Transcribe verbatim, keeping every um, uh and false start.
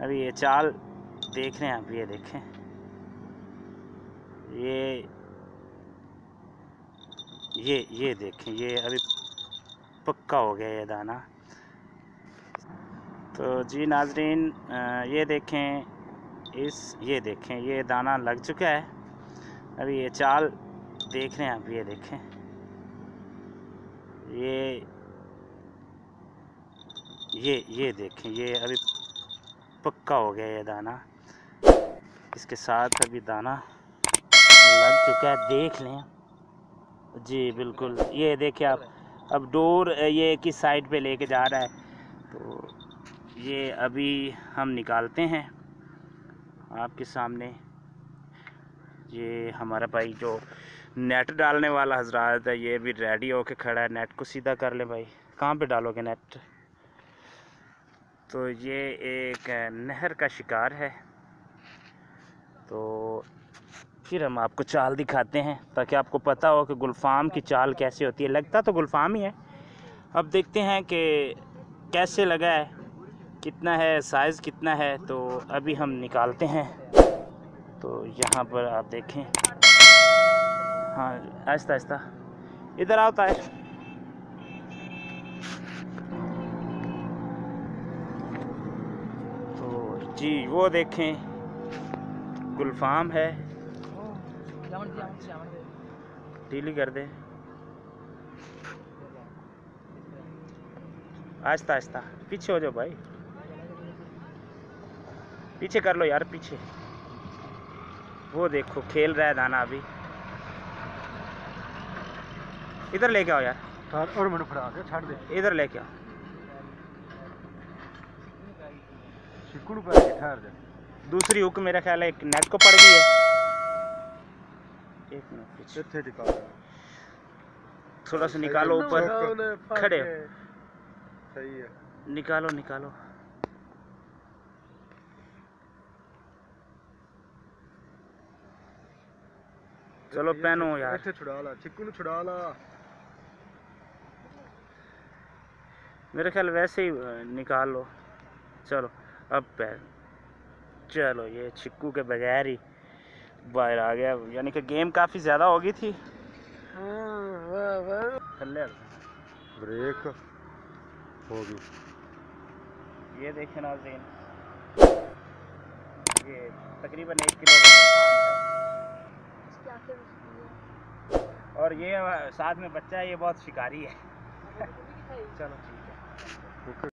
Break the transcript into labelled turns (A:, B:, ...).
A: अभी ये चाल देख रहे हैं आप, ये देखें, ये ये ये देखें, ये अभी पक्का हो गया ये दाना। तो जी नाजरीन, ये देखें, इस ये देखें, ये दाना लग चुका है। अभी ये चाल देख रहे हैं आप, ये देखें, ये ये ये देखें, ये अभी पक्का हो गया ये दाना। इसके साथ अभी दाना लग चुका है, देख लें जी, बिल्कुल। ये देखिए आप, अब डोर ये किस साइड पे लेके जा रहा है, तो ये अभी हम निकालते हैं आपके सामने। ये हमारा भाई जो नेट डालने वाला हजरात है, ये भी रेडी होके खड़ा है। नेट को सीधा कर ले भाई, कहाँ पे डालोगे नेट? तो ये एक नहर का शिकार है। तो फिर हम आपको चाल दिखाते हैं ताकि आपको पता हो कि गुलफाम की चाल कैसे होती है। लगता तो गुलफाम ही है। अब देखते हैं कि कैसे लगा है, कितना है, साइज़ कितना है। तो अभी हम निकालते हैं। तो यहाँ पर आप देखें, हाँ आहिस्ता आहिस्ता, इधर आता है। तो जी वो देखें, गुलफाम है। ढीली कर दे, आहिस्ता आहिस्ता, पीछे हो जाओ भाई, पीछे कर लो यार, पीछे। वो देखो खेल रहा है दाना अभी। इधर लेके आओ यार,
B: और मैंने फड़ा के छाड़ दे,
A: इधर लेके आओ।
B: चिकुड़ पर ठहर जा।
A: दूसरी हुक मेरा ख्याल है एक नेट को पड़ गई है। एक मिनट पीछे,
B: थे टिका
A: थोड़ा सा निकालो ऊपर, खड़े हो,
B: सही है,
A: निकालो निकालो। चलो पहनो यार,
B: ਇੱਥੇ छुड़ा ला, चिक्कू ਨੂੰ छुड़ा ला।
A: मेरे ख्याल वैसे ही निकाल लो। चलो अब पैर, चलो ये चिक्कू के बगैर ही बाहर आ गया, यानी कि गेम काफ़ी ज़्यादा हो गई थी।
B: ब्रेक हो गई।
A: ये देखें नाज़रीन, ये तकरीबन एक किलो का है और ये साथ में बच्चा है, ये बहुत शिकारी है। चलो ठीक है।